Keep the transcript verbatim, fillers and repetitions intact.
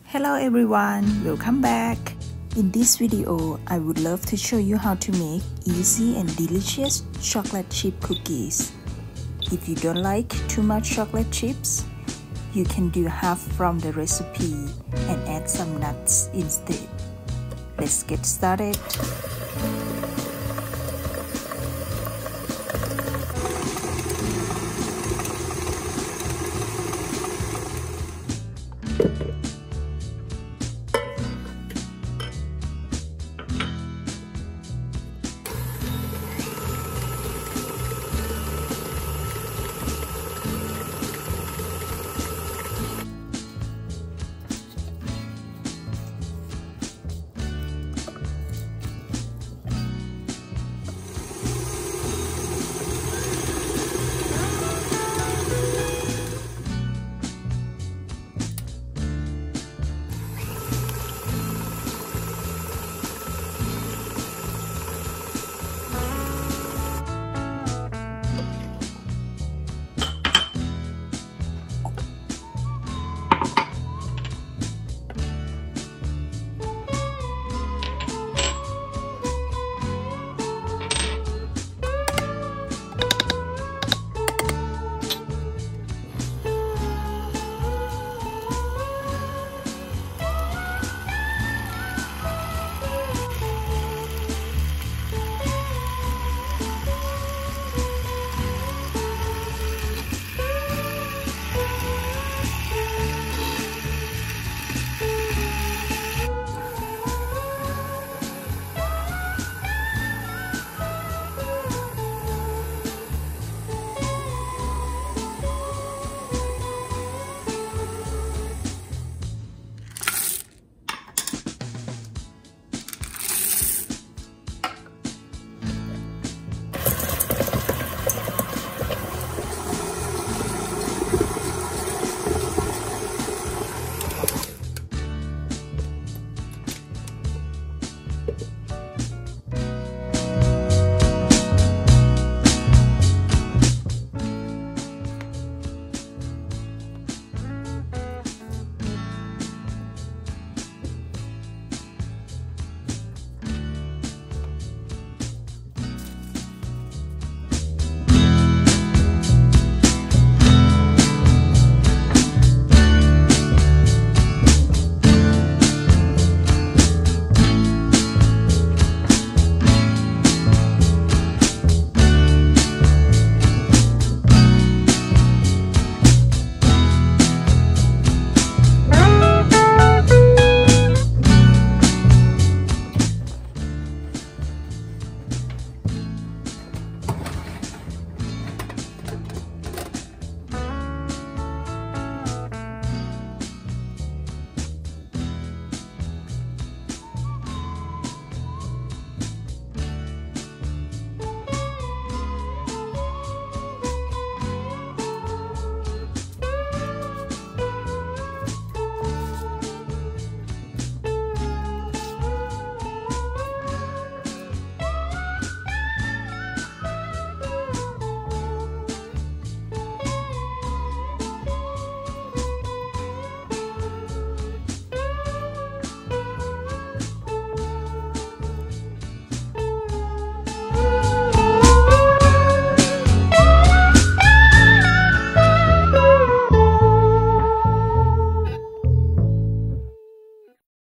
Hello everyone, welcome back. In this video, I would love to show you how to make easy and delicious chocolate chip cookies. If you don't like too much chocolate chips, you can do half from the recipe and add some nuts instead. Let's get started.